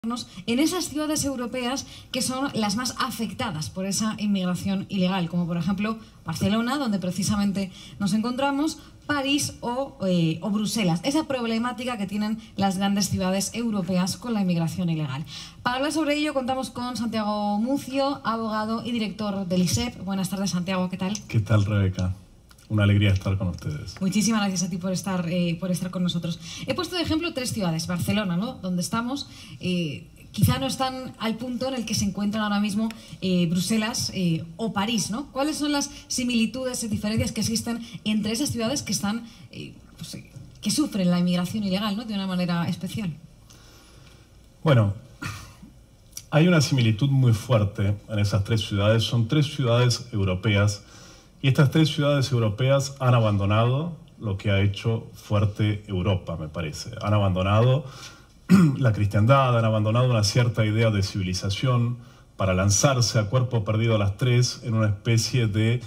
En esas ciudades europeas que son las más afectadas por esa inmigración ilegal, como por ejemplo Barcelona, donde precisamente nos encontramos, París o Bruselas, esa problemática que tienen las grandes ciudades europeas con la inmigración ilegal. Para hablar sobre ello contamos con Santiago Mucio, abogado y director del ISEP. Buenas tardes, Santiago, ¿qué tal? ¿Qué tal, Rebeca? Una alegría estar con ustedes. Muchísimas gracias a ti por estar con nosotros. He puesto de ejemplo tres ciudades, Barcelona, ¿no?, donde estamos, quizá no están al punto en el que se encuentran ahora mismo Bruselas o París, ¿no? ¿Cuáles son las similitudes y diferencias que existen entre esas ciudades que están, que sufren la inmigración ilegal, ¿no?, de una manera especial? Bueno, hay una similitud muy fuerte en esas tres ciudades. Son tres ciudades europeas. Y estas tres ciudades europeas han abandonado lo que ha hecho fuerte Europa, me parece. Han abandonado la cristiandad, han abandonado una cierta idea de civilización para lanzarse a cuerpo perdido a las tres en una especie de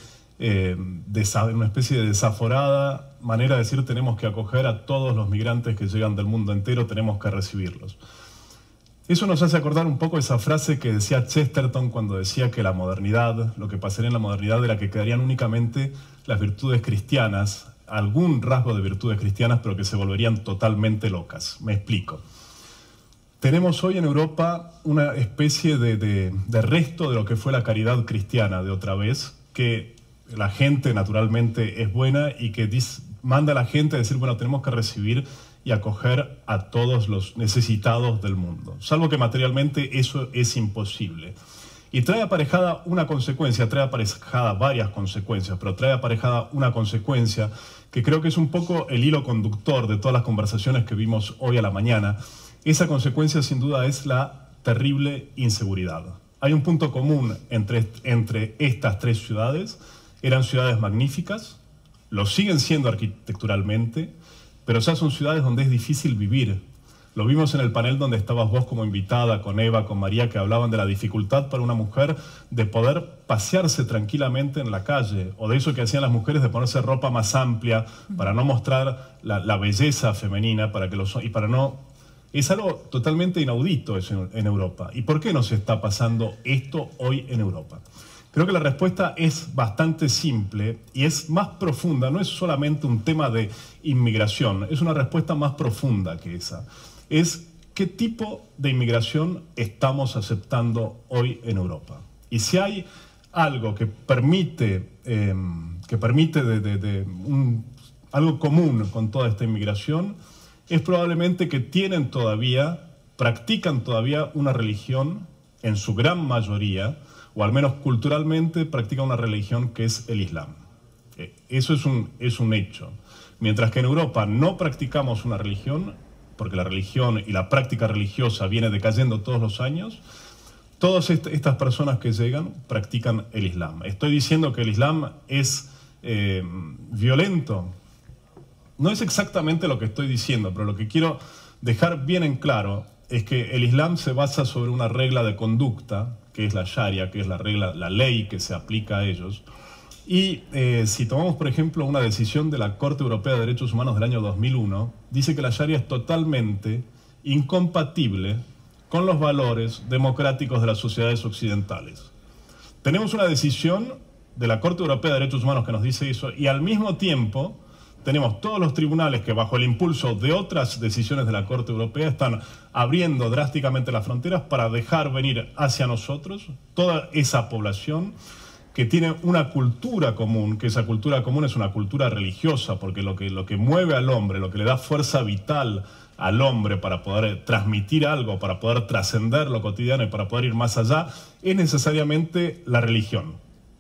desaforada manera de decir: tenemos que acoger a todos los migrantes que llegan del mundo entero, tenemos que recibirlos. Eso nos hace acordar un poco esa frase que decía Chesterton cuando decía que la modernidad, lo que pasaría en la modernidad era que quedarían únicamente las virtudes cristianas, algún rasgo de virtudes cristianas, pero que se volverían totalmente locas. Me explico. Tenemos hoy en Europa una especie de resto de lo que fue la caridad cristiana de otra vez, que la gente naturalmente es buena y que manda a la gente a decir: bueno, tenemos que recibir y acoger a todos los necesitados del mundo, salvo que materialmente eso es imposible. Y trae aparejada una consecuencia, trae aparejada varias consecuencias, pero trae aparejada una consecuencia que creo que es un poco el hilo conductor de todas las conversaciones que vimos hoy a la mañana. Esa consecuencia sin duda es la terrible inseguridad. Hay un punto común entre estas tres ciudades. Eran ciudades magníficas, lo siguen siendo arquitecturalmente, pero ya son ciudades donde es difícil vivir. Lo vimos en el panel donde estabas vos como invitada, con Eva, con María, que hablaban de la dificultad para una mujer de poder pasearse tranquilamente en la calle, o de eso que hacían las mujeres de ponerse ropa más amplia para no mostrar la belleza femenina, Es algo totalmente inaudito eso en Europa. ¿Y por qué nos está pasando esto hoy en Europa? Creo que la respuesta es bastante simple y es más profunda. No es solamente un tema de inmigración, es una respuesta más profunda que esa. Es qué tipo de inmigración estamos aceptando hoy en Europa. Y si hay algo que permite, algo común con toda esta inmigración, es probablemente que practican todavía una religión en su gran mayoría, o al menos culturalmente practican una religión que es el Islam. Eso es un hecho. Mientras que en Europa no practicamos una religión, porque la religión y la práctica religiosa viene decayendo todos los años, todas estas personas que llegan practican el Islam. ¿Estoy diciendo que el Islam es violento? No es exactamente lo que estoy diciendo, pero lo que quiero dejar bien en claro es que el Islam se basa sobre una regla de conducta, que es la Sharia, que es la ley que se aplica a ellos. Y si tomamos, por ejemplo, una decisión de la Corte Europea de Derechos Humanos del año 2001, dice que la Sharia es totalmente incompatible con los valores democráticos de las sociedades occidentales. Tenemos una decisión de la Corte Europea de Derechos Humanos que nos dice eso, y al mismo tiempo tenemos todos los tribunales que, bajo el impulso de otras decisiones de la Corte Europea, están abriendo drásticamente las fronteras para dejar venir hacia nosotros toda esa población que tiene una cultura común, que esa cultura común es una cultura religiosa, porque lo que mueve al hombre, lo que le da fuerza vital al hombre para poder transmitir algo, para poder trascender lo cotidiano y para poder ir más allá, es necesariamente la religión.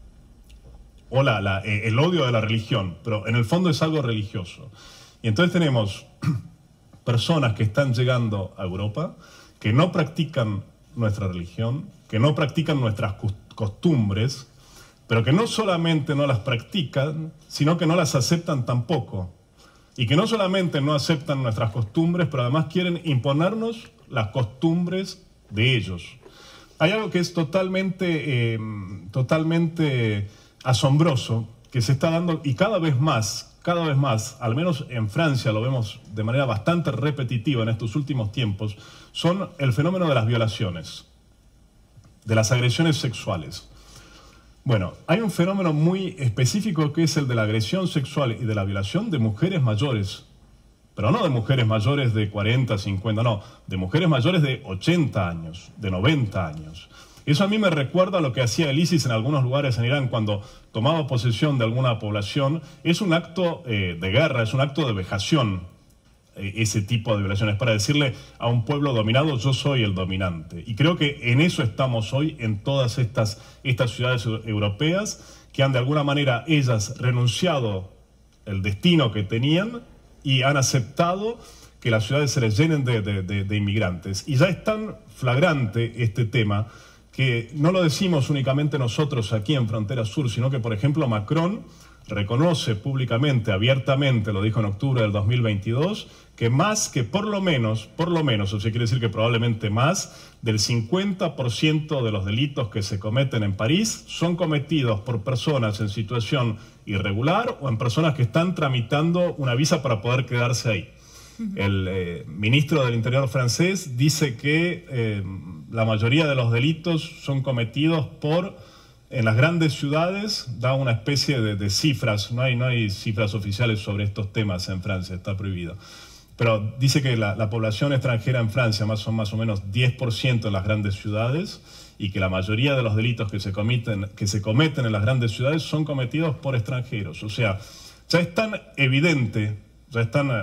O el odio de la religión, pero en el fondo es algo religioso. Y entonces tenemos personas que están llegando a Europa, que no practican nuestra religión, que no practican nuestras costumbres, pero que no solamente no las practican, sino que no las aceptan tampoco. Y que no solamente no aceptan nuestras costumbres, pero además quieren imponernos las costumbres de ellos. Hay algo que es totalmente asombroso, que se está dando, y cada vez más cada vez más, al menos en Francia lo vemos de manera bastante repetitiva en estos últimos tiempos, son el fenómeno de las violaciones, de las agresiones sexuales. Bueno, hay un fenómeno muy específico que es el de la agresión sexual y de la violación de mujeres mayores, pero no de mujeres mayores de 40, 50, no, de mujeres mayores de 80 años, de 90 años. Eso a mí me recuerda a lo que hacía el ISIS en algunos lugares en Irán cuando tomaba posesión de alguna población. Es un acto de guerra, es un acto de vejación, ese tipo de violaciones, para decirle a un pueblo dominado, yo soy el dominante. Y creo que en eso estamos hoy en todas estas ciudades europeas, que han de alguna manera ellas renunciado el destino que tenían y han aceptado que las ciudades se les llenen de inmigrantes. Y ya es tan flagrante este tema que no lo decimos únicamente nosotros aquí en Frontera Sur, sino que, por ejemplo, Macron reconoce públicamente, abiertamente, lo dijo en octubre del 2022, que más que por lo menos, o sea, quiere decir que probablemente más, del 50% de los delitos que se cometen en París son cometidos por personas en situación irregular o en personas que están tramitando una visa para poder quedarse ahí. El ministro del Interior francés dice que la mayoría de los delitos son cometidos en las grandes ciudades, da una especie de cifras, no hay cifras oficiales sobre estos temas en Francia, está prohibido. Pero dice que la población extranjera en Francia son más o menos 10% en las grandes ciudades y que la mayoría de los delitos que se cometen en las grandes ciudades son cometidos por extranjeros. O sea, ya es tan evidente, ya es tan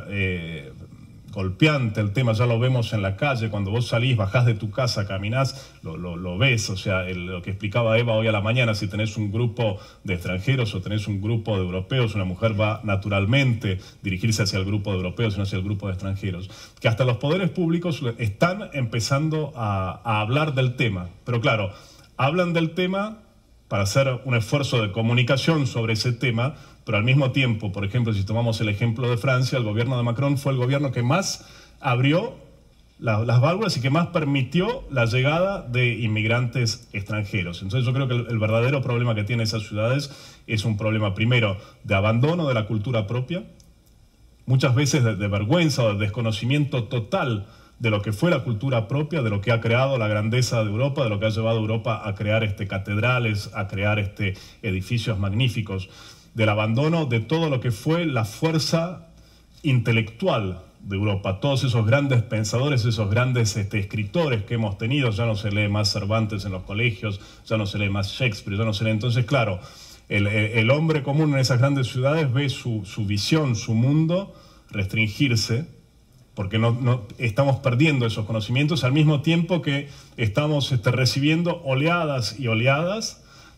golpeante el tema, ya lo vemos en la calle, cuando vos salís, bajás de tu casa, caminás, lo ves, o sea, lo que explicaba Eva hoy a la mañana, si tenés un grupo de extranjeros o tenés un grupo de europeos, una mujer va naturalmente dirigirse hacia el grupo de europeos y no hacia el grupo de extranjeros, que hasta los poderes públicos están empezando a hablar del tema, pero claro, hablan del tema para hacer un esfuerzo de comunicación sobre ese tema, pero al mismo tiempo, por ejemplo, si tomamos el ejemplo de Francia, el gobierno de Macron fue el gobierno que más abrió las válvulas y que más permitió la llegada de inmigrantes extranjeros. Entonces yo creo que el verdadero problema que tienen esas ciudades es un problema, primero, de abandono de la cultura propia, muchas veces de vergüenza o de desconocimiento total de lo que fue la cultura propia, de lo que ha creado la grandeza de Europa, de lo que ha llevado a Europa a crear catedrales, a crear edificios magníficos, del abandono de todo lo que fue la fuerza intelectual de Europa, todos esos grandes pensadores, esos grandes escritores que hemos tenido. Ya no se lee más Cervantes en los colegios, ya no se lee más Shakespeare, ya no se lee. Entonces, claro, el hombre común en esas grandes ciudades ve su visión, su mundo restringirse, porque no estamos perdiendo esos conocimientos al mismo tiempo que estamos recibiendo oleadas y oleadas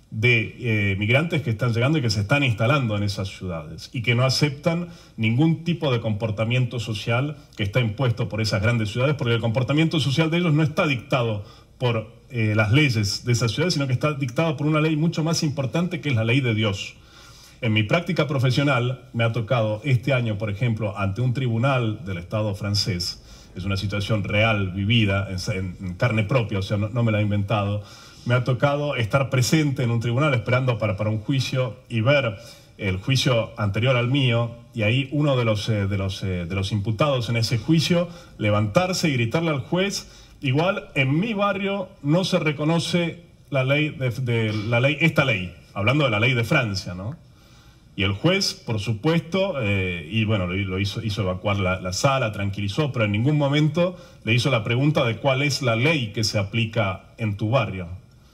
de migrantes que están llegando y que se están instalando en esas ciudades y que no aceptan ningún tipo de comportamiento social que está impuesto por esas grandes ciudades, porque el comportamiento social de ellos no está dictado por las leyes de esas ciudades, sino que está dictado por una ley mucho más importante, que es la ley de Dios. En mi práctica profesional me ha tocado este año, por ejemplo, ante un tribunal del Estado francés, es una situación real, vivida, en carne propia, o sea, no me la he inventado. Me ha tocado estar presente en un tribunal esperando para un juicio y ver el juicio anterior al mío, y ahí uno de los imputados en ese juicio levantarse y gritarle al juez: igual en mi barrio no se reconoce la ley esta ley, hablando de la ley de Francia, ¿no? Y el juez, por supuesto, y bueno, lo hizo evacuar la sala, tranquilizó, pero en ningún momento le hizo la pregunta de cuál es la ley que se aplica en tu barrio.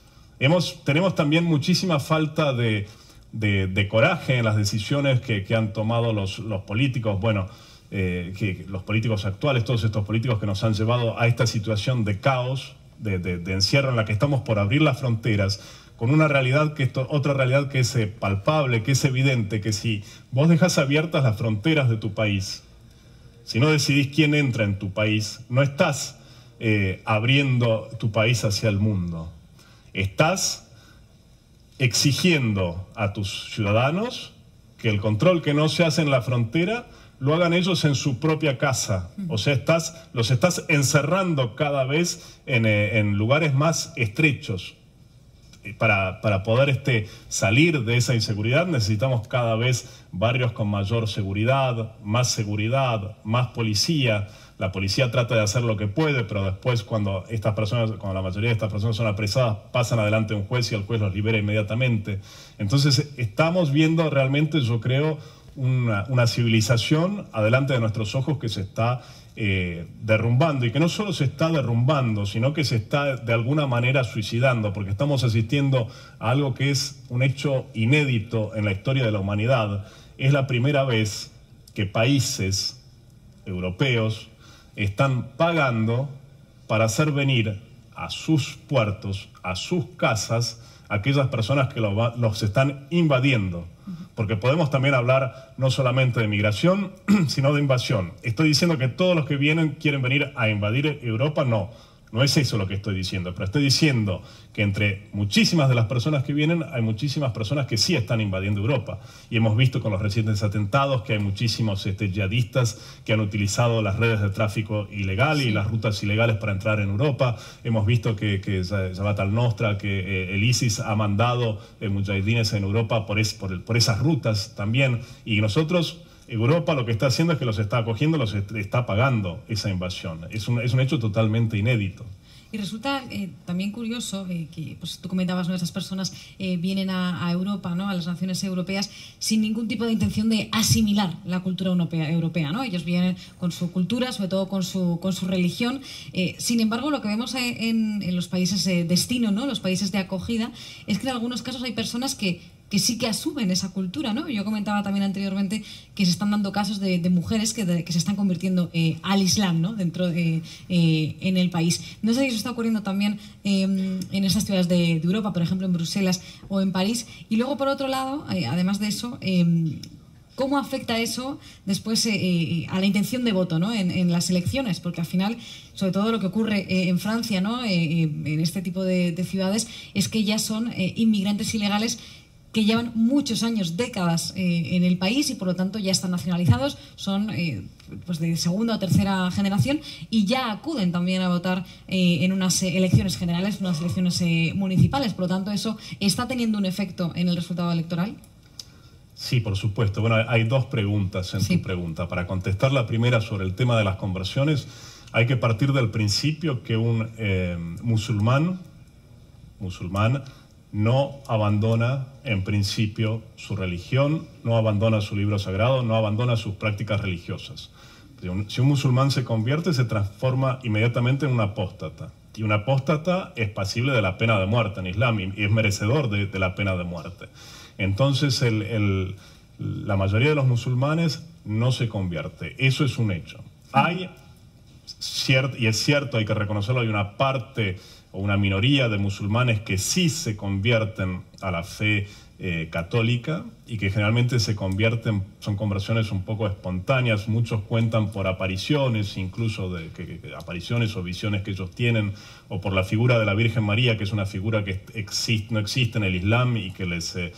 Tenemos también muchísima falta de coraje en las decisiones que han tomado los políticos, bueno, que los políticos actuales, todos estos políticos que nos han llevado a esta situación de caos, de encierro en la que estamos por abrir las fronteras, con una realidad otra realidad que es palpable, que es evidente, que si vos dejás abiertas las fronteras de tu país, si no decidís quién entra en tu país, no estás abriendo tu país hacia el mundo. Estás exigiendo a tus ciudadanos que el control que no se hace en la frontera lo hagan ellos en su propia casa. O sea, los estás encerrando cada vez en lugares más estrechos. para poder salir de esa inseguridad necesitamos cada vez barrios con mayor seguridad, más policía. La policía trata de hacer lo que puede, pero después cuando la mayoría de estas personas son apresadas, pasan adelante a un juez y el juez los libera inmediatamente. Entonces estamos viendo realmente, yo creo, una civilización adelante de nuestros ojos que se está derrumbando, y que no solo se está derrumbando, sino que se está de alguna manera suicidando, porque estamos asistiendo a algo que es un hecho inédito en la historia de la humanidad. Es la primera vez que países europeos están pagando para hacer venir a sus puertos, a sus casas, a aquellas personas que los están invadiendo. Porque podemos también hablar no solamente de migración, sino de invasión. ¿Estoy diciendo que todos los que vienen quieren venir a invadir Europa? No, no es eso lo que estoy diciendo. Pero estoy diciendo que entre muchísimas de las personas que vienen, hay muchísimas personas que sí están invadiendo Europa. Y hemos visto con los recientes atentados que hay muchísimos yihadistas que han utilizado las redes de tráfico ilegal y las rutas ilegales para entrar en Europa. Hemos visto que Jabhat al-Nusra, que el ISIS ha mandado mujahidines en Europa por esas rutas también. Y nosotros, Europa, lo que está haciendo es que los está acogiendo, los está pagando esa invasión. Es un hecho totalmente inédito. Y resulta también curioso que pues, tú comentabas, ¿no? Esas personas vienen a Europa, ¿no? A las naciones europeas, sin ningún tipo de intención de asimilar la cultura europea, ¿no? Ellos vienen con su cultura, sobre todo con su religión. Sin embargo, lo que vemos en los países de destino, ¿no? Los países de acogida, es que en algunos casos hay personas que sí que asumen esa cultura, ¿no? Yo comentaba también anteriormente que se están dando casos de mujeres que se están convirtiendo al Islam, ¿no? En el país. No sé si eso está ocurriendo también en esas ciudades de Europa, por ejemplo en Bruselas o en París. Y luego, por otro lado, además de eso, ¿cómo afecta eso después a la intención de voto, ¿no? en las elecciones? Porque al final, sobre todo lo que ocurre en Francia, ¿no? En este tipo de ciudades, es que ya son inmigrantes ilegales que llevan muchos años, décadas en el país, y por lo tanto ya están nacionalizados, son pues de segunda o tercera generación, y ya acuden también a votar en unas elecciones generales, unas elecciones municipales. Por lo tanto, ¿eso está teniendo un efecto en el resultado electoral? Sí, por supuesto. Bueno, hay dos preguntas en tu pregunta. Para contestar la primera sobre el tema de las conversiones, hay que partir del principio que un musulmán no abandona en principio su religión, no abandona su libro sagrado, no abandona sus prácticas religiosas. Si un musulmán se convierte, se transforma inmediatamente en un apóstata. Y un apóstata es pasible de la pena de muerte en Islam y es merecedor de la pena de muerte. Entonces la mayoría de los musulmanes no se convierte. Eso es un hecho. Y es cierto, hay que reconocerlo, hay una parte o una minoría de musulmanes que sí se convierten a la fe católica, y que generalmente son conversiones un poco espontáneas. Muchos cuentan por apariciones, incluso apariciones o visiones que ellos tienen, o por la figura de la Virgen María, que es una figura que no existe en el Islam y que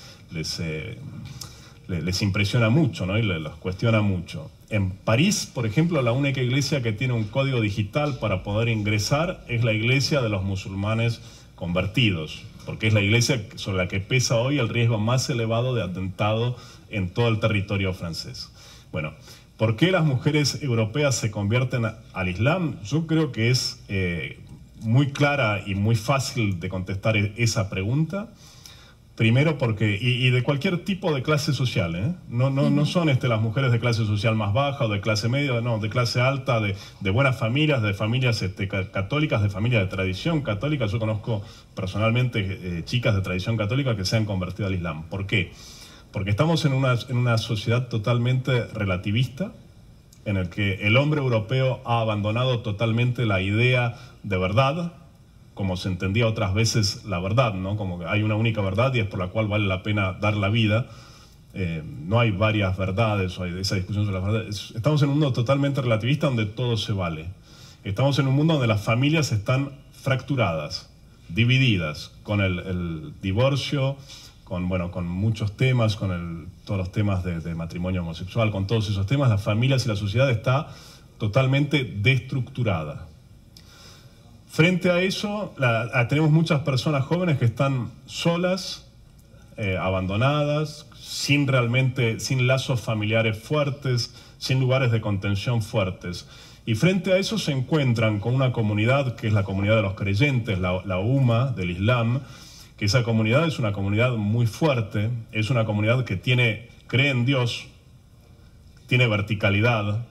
les impresiona mucho, ¿no? Y los cuestiona mucho. En París, por ejemplo, la única iglesia que tiene un código digital para poder ingresar es la iglesia de los musulmanes convertidos, porque es la iglesia sobre la que pesa hoy el riesgo más elevado de atentado en todo el territorio francés. Bueno, ¿por qué las mujeres europeas se convierten al Islam? Yo creo que es muy clara y muy fácil de contestar esa pregunta. Primero porque, y de cualquier tipo de clase social, ¿eh? No son las mujeres de clase social más baja o de clase media, no, de clase alta, de buenas familias, de familias católicas, de familias de tradición católica. Yo conozco personalmente chicas de tradición católica que se han convertido al Islam. ¿Por qué? Porque estamos en una sociedad totalmente relativista, en el que el hombre europeo ha abandonado totalmente la idea de verdad, como se entendía otras veces la verdad, ¿no? Como que hay una única verdad y es por la cual vale la pena dar la vida. No hay varias verdades, o hay esa discusión sobre la verdad. Estamos en un mundo totalmente relativista donde todo se vale. Estamos en un mundo donde las familias están fracturadas, divididas, con el divorcio, con muchos temas, todos los temas de matrimonio homosexual, con todos esos temas. Las familias y la sociedad está totalmente destructurada. Frente a eso, tenemos muchas personas jóvenes que están solas, abandonadas, sin lazos familiares fuertes, sin lugares de contención fuertes. Y frente a eso se encuentran con una comunidad que es la comunidad de los creyentes, la UMA del Islam, que esa comunidad es una comunidad muy fuerte, es una comunidad que cree en Dios, tiene verticalidad,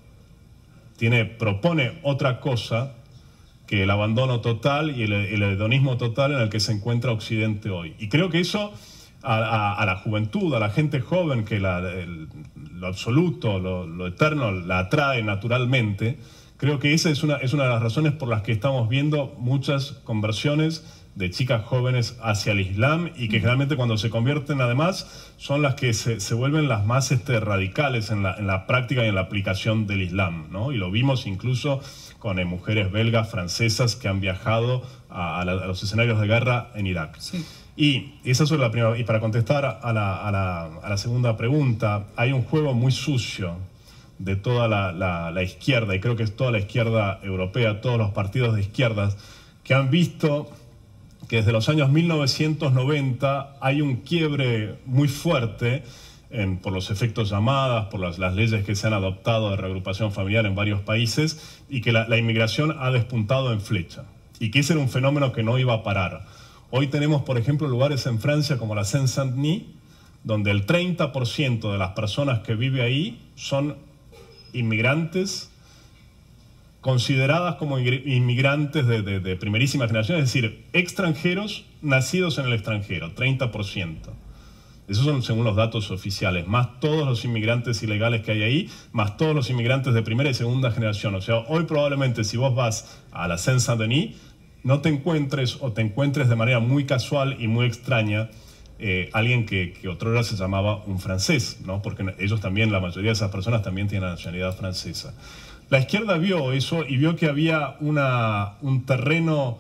propone otra cosa que el abandono total y el hedonismo total en el que se encuentra Occidente hoy. Y creo que eso a la juventud, a la gente joven, que lo absoluto, lo eterno, la atrae naturalmente. Creo que esa es una de las razones por las que estamos viendo muchas conversiones de chicas jóvenes hacia el Islam, y que generalmente cuando se convierten además son las que se vuelven las más radicales en la práctica y en la aplicación del Islam, ¿no? Y lo vimos incluso con mujeres belgas, francesas que han viajado a los escenarios de guerra en Irak. Sí. Y esa es la primera. Y para contestar a la segunda pregunta, hay un juego muy sucio de toda la izquierda, y creo que es toda la izquierda europea, todos los partidos de izquierdas, que han visto que desde los años 1990 hay un quiebre muy fuerte por los efectos llamadas, por las leyes que se han adoptado de reagrupación familiar en varios países, y que la inmigración ha despuntado en flecha, y que ese era un fenómeno que no iba a parar. Hoy tenemos, por ejemplo, lugares en Francia como la Seine-Saint-Denis, donde el 30% de las personas que vive ahí son inmigrantes, consideradas como inmigrantes de primerísima generación, es decir, extranjeros nacidos en el extranjero, 30%. Esos son según los datos oficiales, más todos los inmigrantes ilegales que hay ahí, más todos los inmigrantes de primera y segunda generación. O sea, hoy probablemente si vos vas a la Seine-Saint-Denis, no te encuentres, o te encuentres de manera muy casual y muy extraña, alguien que otrora se llamaba un francés, ¿no? Porque ellos también, la mayoría de esas personas también tienen la nacionalidad francesa. La izquierda vio eso y vio que había un terreno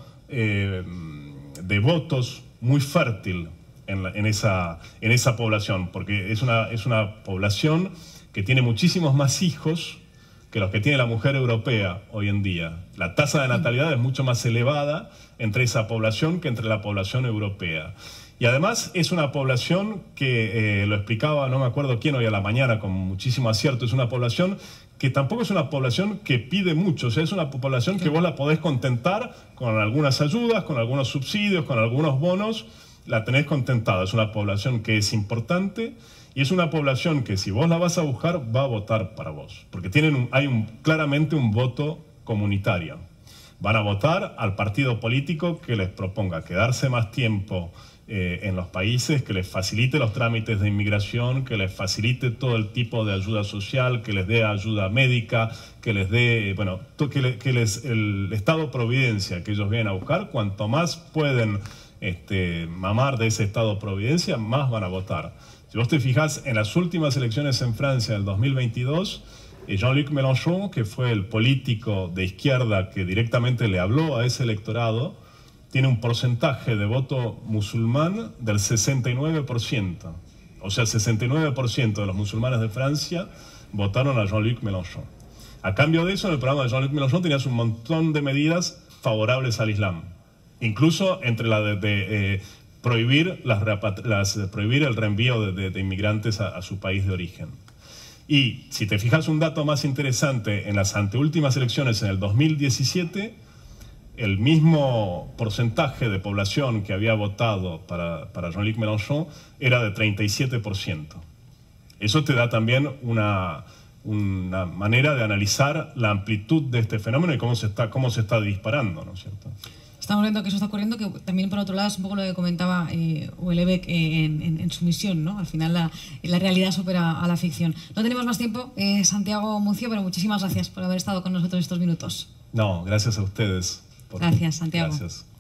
de votos muy fértil en esa población, porque es una población que tiene muchísimos más hijos que los que tiene la mujer europea hoy en día. La tasa de natalidad es mucho más elevada entre esa población que entre la población europea. Y además es una población que, lo explicaba, no me acuerdo quién hoy a la mañana, con muchísimo acierto, es una población que tampoco es una población que pide mucho, o sea, es una población que vos la podés contentar con algunas ayudas, con algunos subsidios, con algunos bonos, la tenés contentada. Es una población que es importante, y es una población que si vos la vas a buscar, va a votar para vos, porque hay claramente un voto comunitario. Van a votar al partido político que les proponga quedarse más tiempo en los países, que les facilite los trámites de inmigración, que les facilite todo el tipo de ayuda social, que les dé ayuda médica, que les dé, bueno, el Estado Providencia que ellos vienen a buscar. Cuanto más pueden mamar de ese Estado Providencia, más van a votar. Si vos te fijás en las últimas elecciones en Francia del 2022, Jean-Luc Mélenchon, que fue el político de izquierda que directamente le habló a ese electorado, tiene un porcentaje de voto musulmán del 69%. O sea, el 69% de los musulmanes de Francia votaron a Jean-Luc Mélenchon. A cambio de eso, en el programa de Jean-Luc Mélenchon tenías un montón de medidas favorables al Islam. Incluso entre la de prohibir el reenvío de inmigrantes a su país de origen. Y si te fijas un dato más interesante, en las anteúltimas elecciones en el 2017, el mismo porcentaje de población que había votado para Jean-Luc Mélenchon era de 37%. Eso te da también una manera de analizar la amplitud de este fenómeno y cómo se está disparando, ¿no es cierto? Estamos viendo que eso está ocurriendo, que también por otro lado es un poco lo que comentaba Houellebecq en su misión, ¿no? Al final la realidad supera a la ficción. No tenemos más tiempo, Santiago Mucio, pero muchísimas gracias por haber estado con nosotros estos minutos. No, gracias a ustedes. Gracias, Santiago. Gracias.